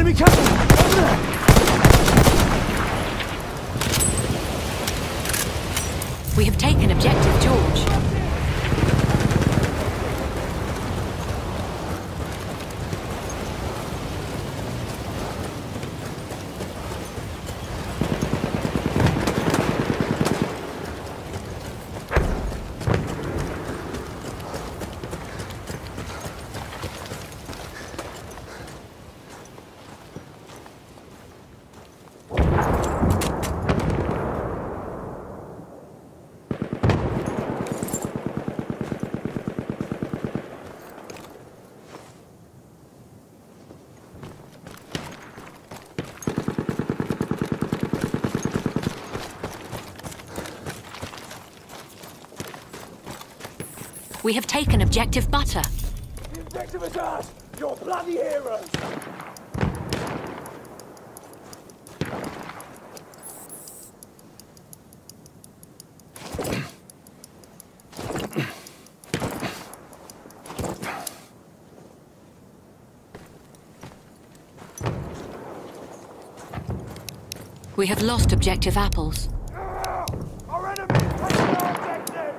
Enemy coming! Over there! We have taken objective George. We have taken objective Butter. The objective is ours! You're bloody heroes! We have lost objective Apples. Our enemy is taking our objective!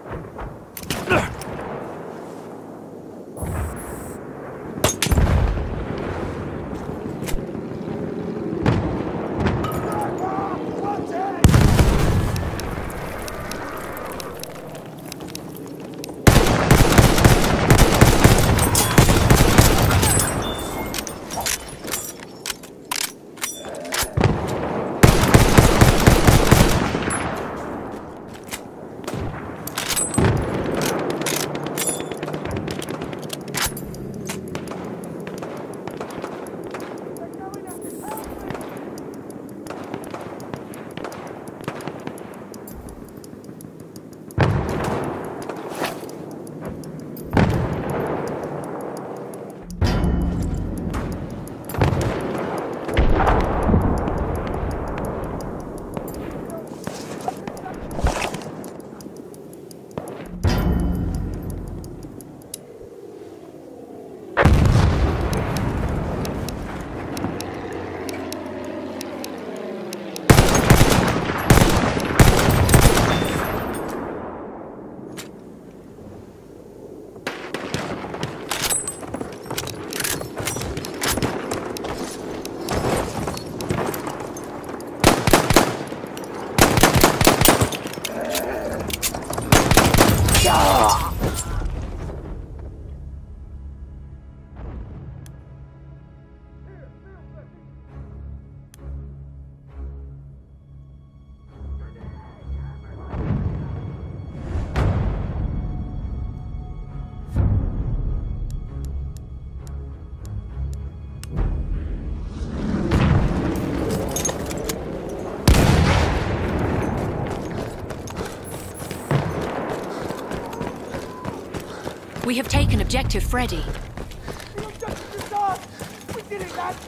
We have taken objective Freddy. The objective is ours! We did it, lad!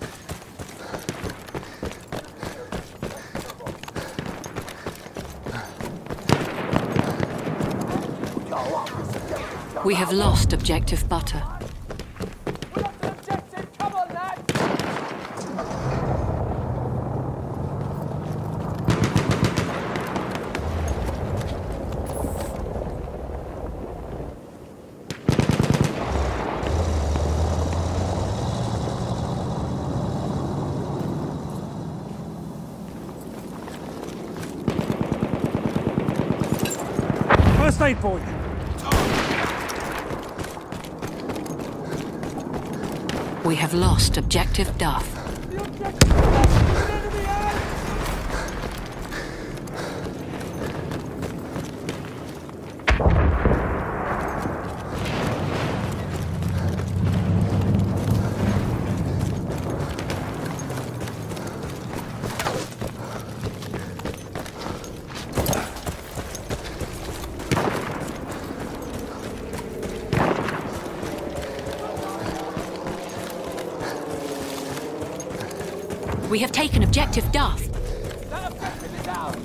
We have lost objective Butter. We're up to objective! Come on, lad! First aid for you. We have lost objective Duff. The objective is ours! Enemy out! We have taken objective Duff. That objective is ours!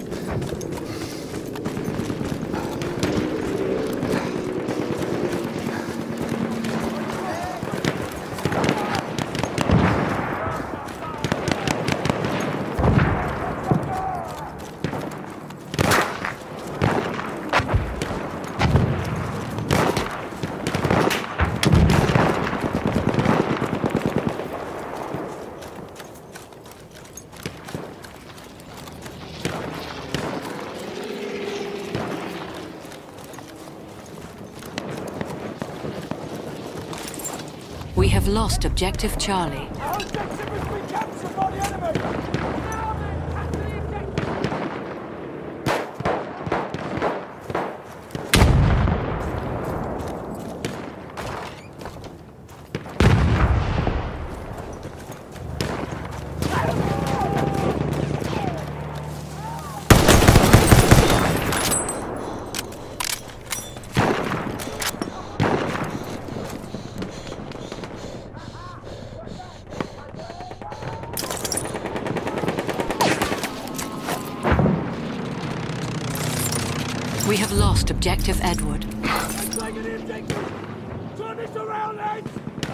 have lost objective Charlie. Our objective has been captured by the enemy! Now then, capture the objective! We have lost objective Edward. Taking the objective! Turn this around, lads!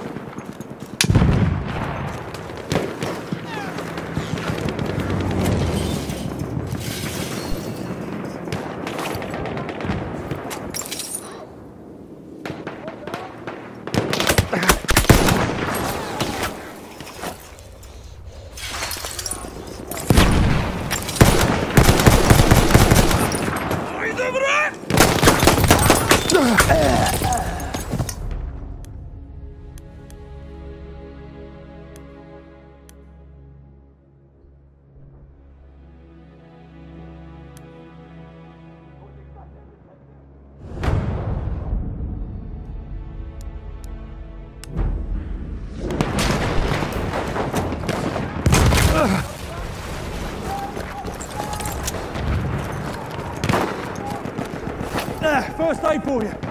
First aid for you.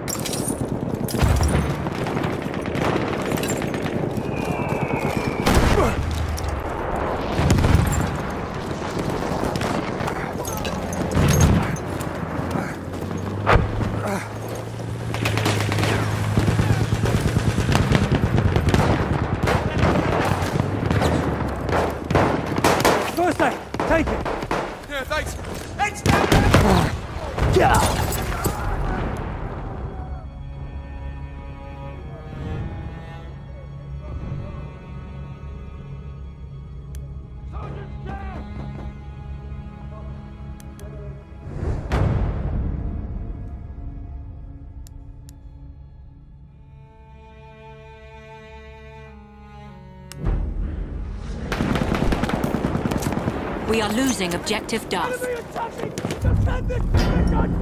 First aid, take it. Yeah, thanks. It's down there! Yeah. We are losing objective Duff. Enemy attacking! Defend this position!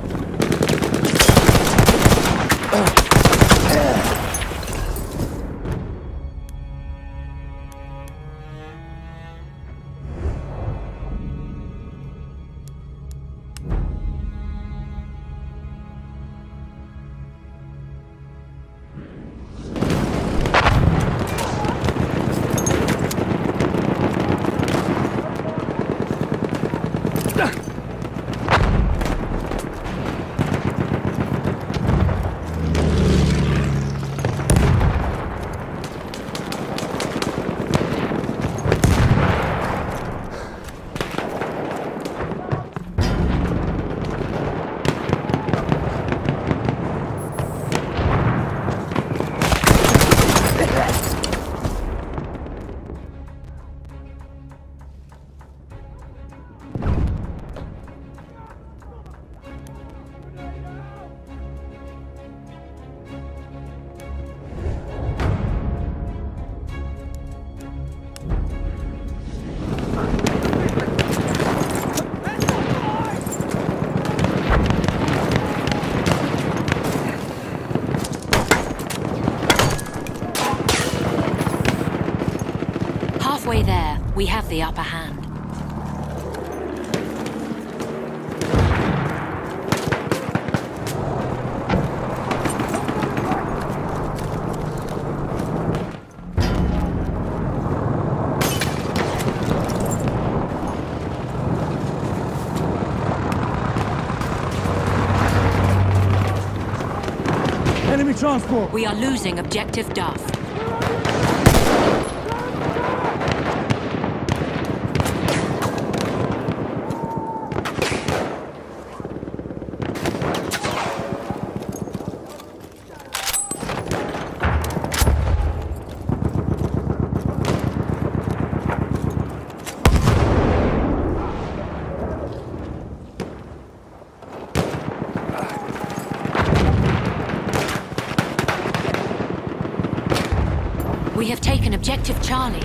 Halfway there, we have the upper hand. Enemy transport! We are losing objective Duff. taken objective Charlie.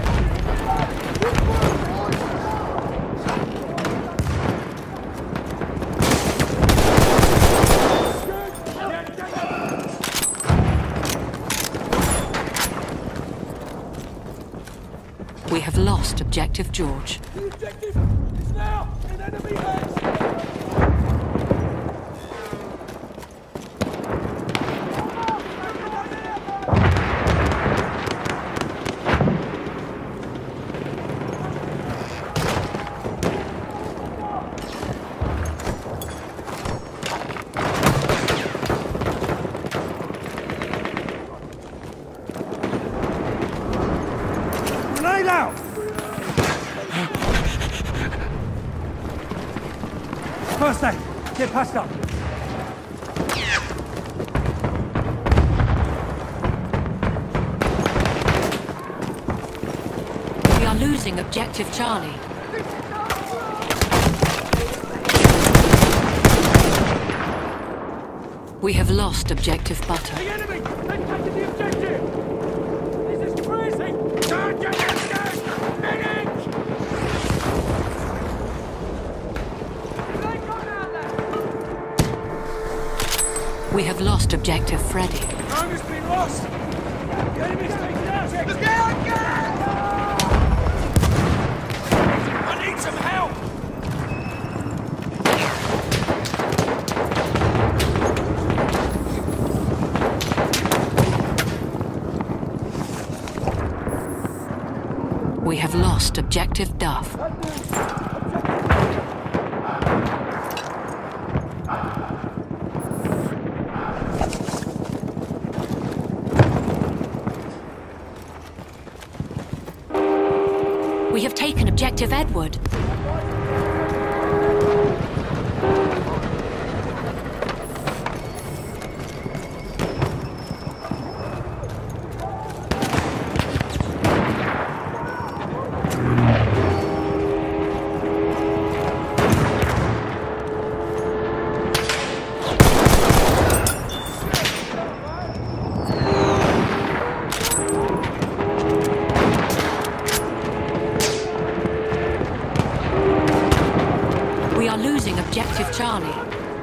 We have lost objective George. The objective is now in enemy hands. Grenade out! First aid, get passed up. We are losing objective Charlie. We have lost objective Butter. The enemy! They've taken the objective! This is crazy! Don't get it! Medic! They got out there! We have lost objective Freddy. Time has been lost! The enemy's taken out! Let's get I need some help! We have lost objective Duff. We have taken objective Edward. We are losing objective Charlie.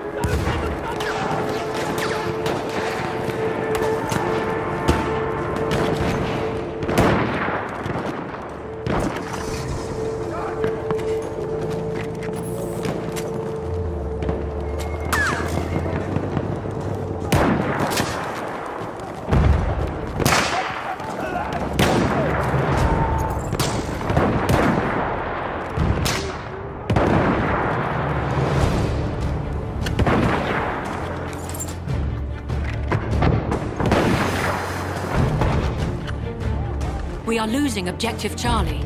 We are losing objective Charlie.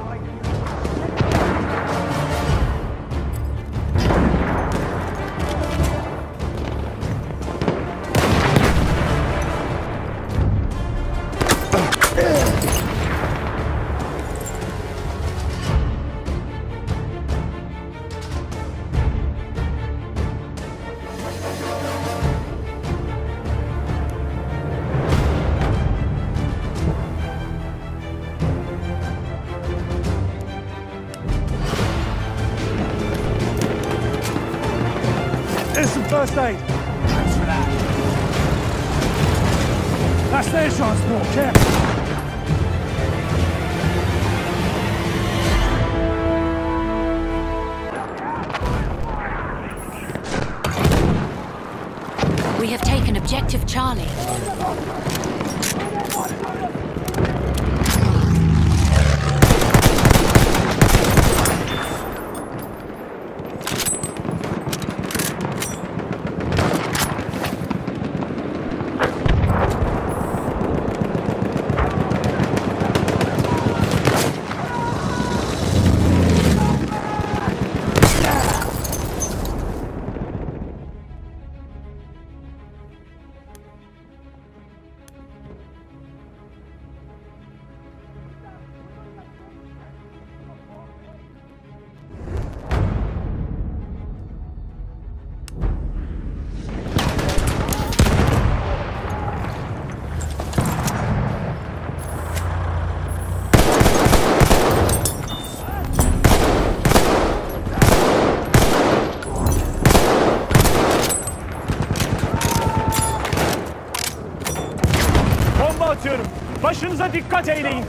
There's some first aid. Thanks for that. That's their transport, careful. We have taken objective Charlie. Başınıza dikkat eyleyin.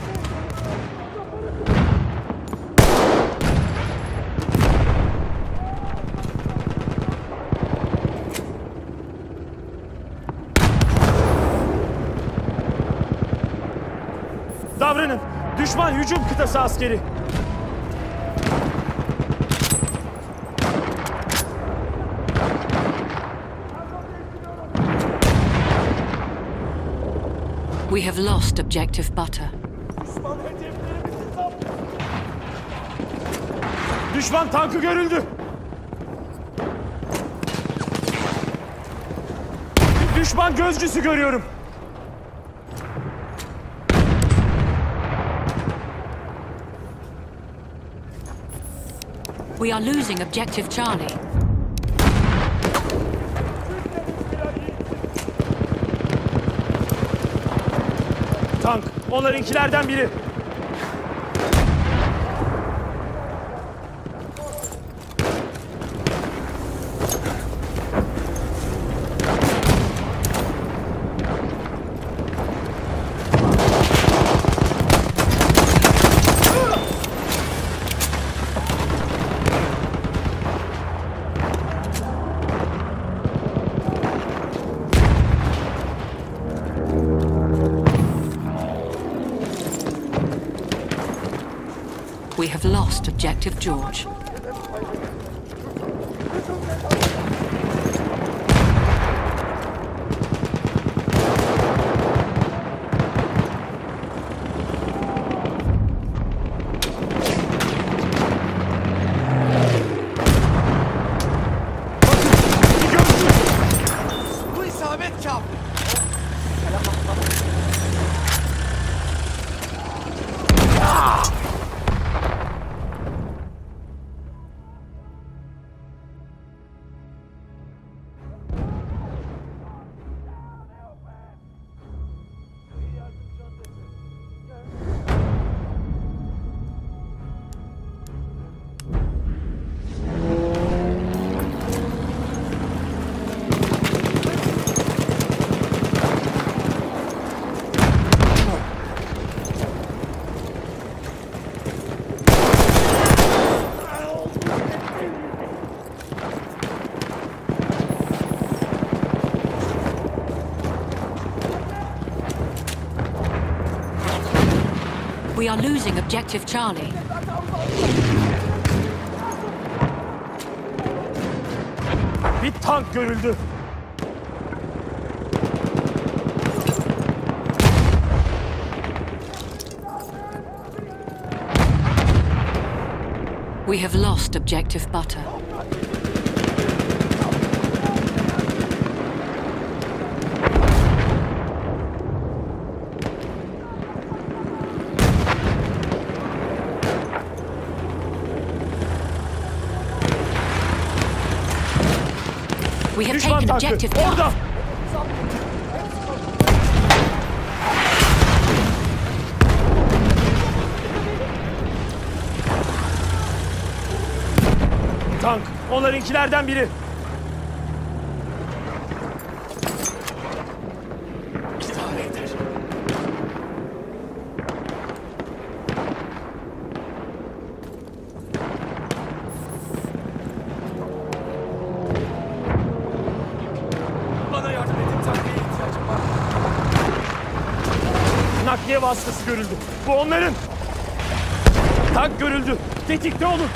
Davranın. Düşman hücum kıtası askeri. We have lost objective butter. Düşman tankı görüldü. Düşman gözcüsü görüyorum. We are losing objective Charlie. Tank, onlarınkilerden biri. We have lost objective George. Bu isabet kafi. We are losing objective Charlie. Bir tank görüldü. We have lost objective butter. We have Düşman taken tankı objective orada. Duff. Tank, onlarınkilerden biri. İdare eder. Bana yardım edin. Takviye ihtiyacım var. Nakliye vasıtası görüldü. Bu onların. Tank görüldü. Tetikte olun.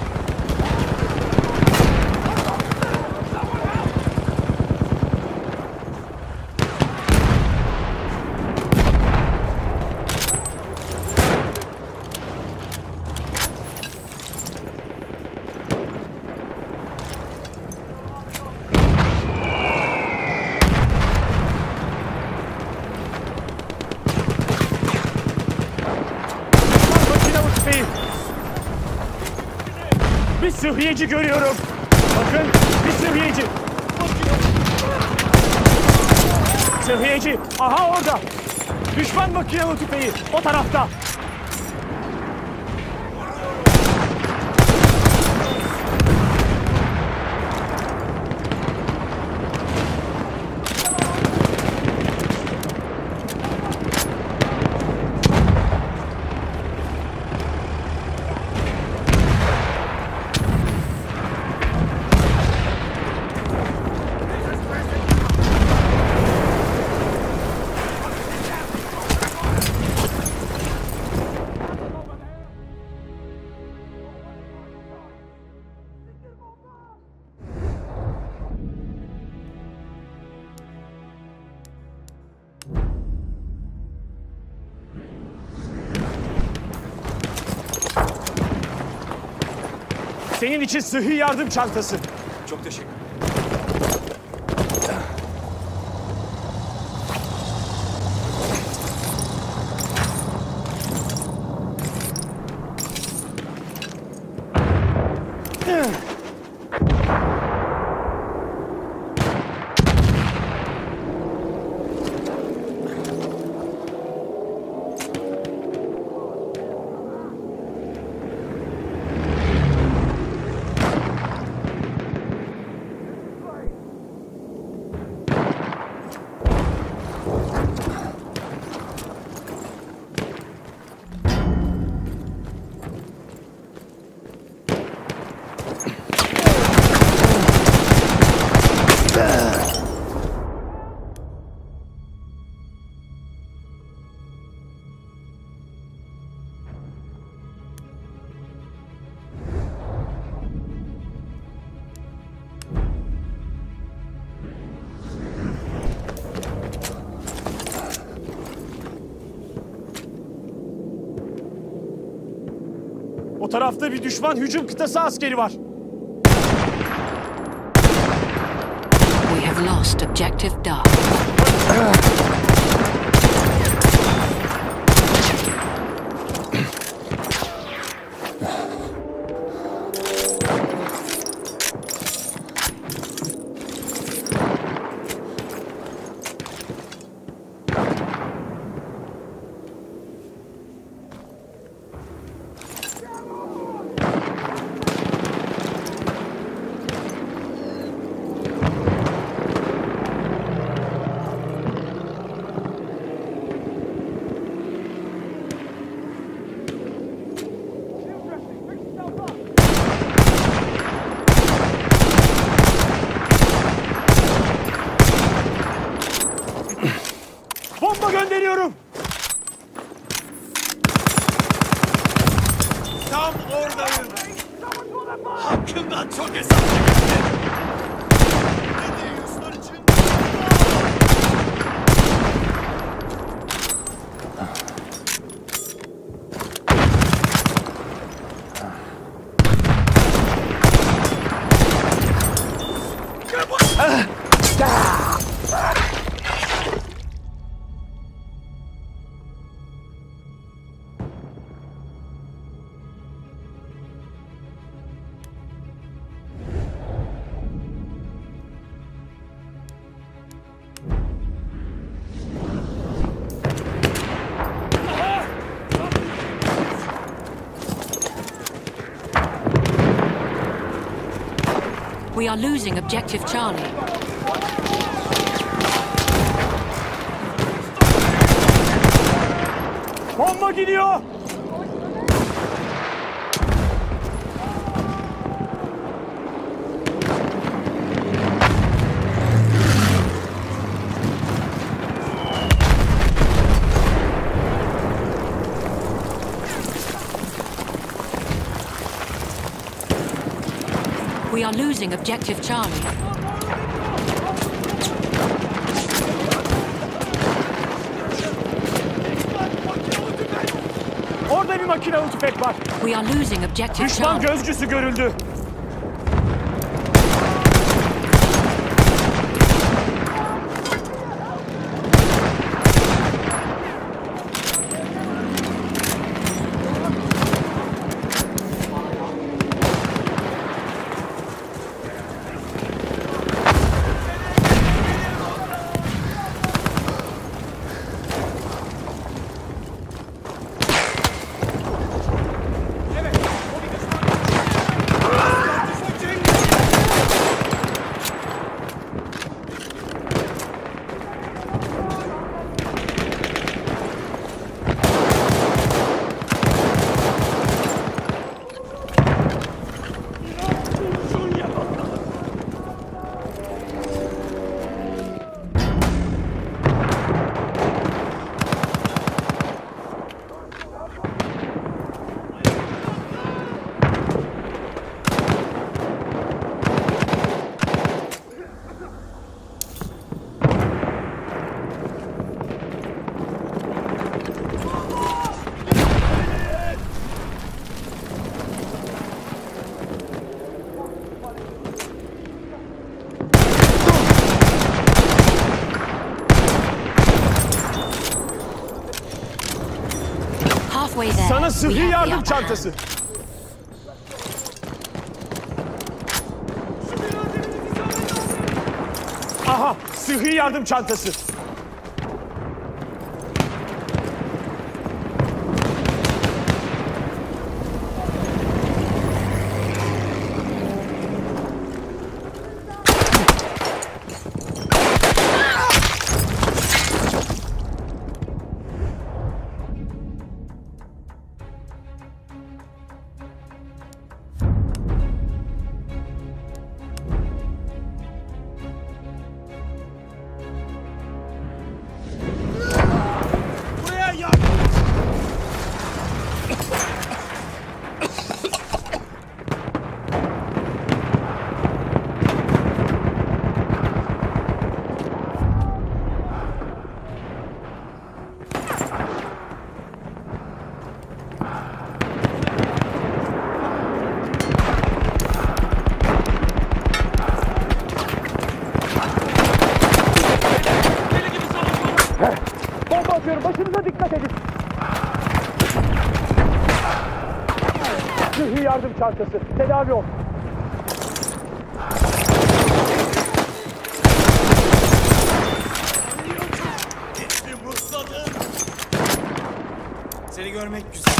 Bir sıhhiyeci görüyorum. Bakın, bir sıhhiyeci. Sıhhiyeci, aha orada. Düşman makinalı tüfeği, o tarafta. Senin için sıhhi yardım çantası. Çok teşekkür ederim. O tarafta bir düşman hücum kıtası askeri var. We have lost Objective Dark. Bomba gönderiyorum. Tam oradayım. Hakkımdan çok hesap çekildi. Ruslar için. We are losing Objective Charlie. Bomba gidiyor. We are losing Objective Charlie. Orada bir makinalı tüfek var. We are losing Objective Düşman Charlie. gözcüsü görüldü. Sıhhi We have the yardım upper çantası. Aha, sıhhi yardım çantası. Buraya yak! Bomba atıyorum, başınıza dikkat edin. Sıhhi yardım çantası, tedavi ol. Bir musladım. Seni görmek güzel.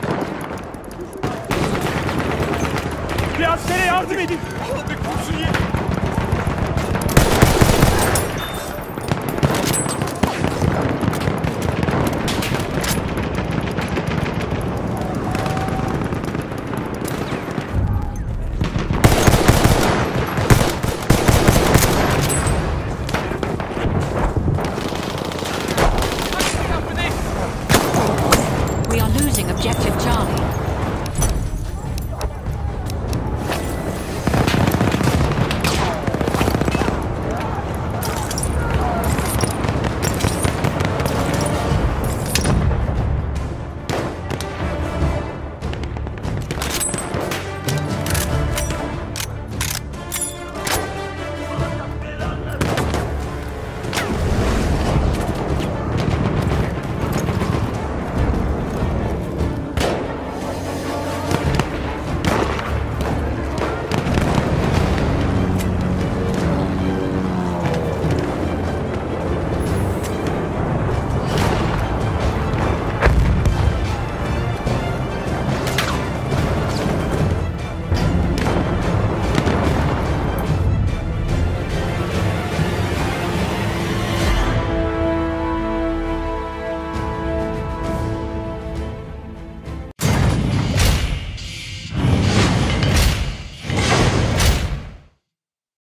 Bir askere yardım edin. Bir kurşun yedim.